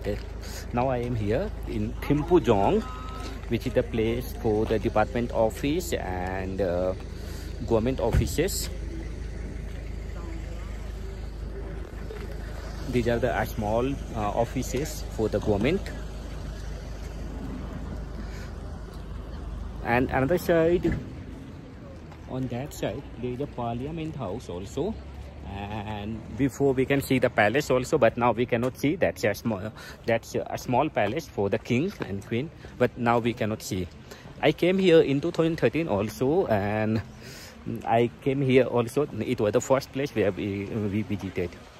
Okay, now I am here in Thimpujong, which is the place for the department office and government offices. These are the small offices for the government. And another side, on that side, there is a parliament house also. And before we can see the palace also, but now we cannot see. That's a small palace for the king and queen, but now we cannot see. I came here in 2013 also, and I came here also. It was the first place where we visited.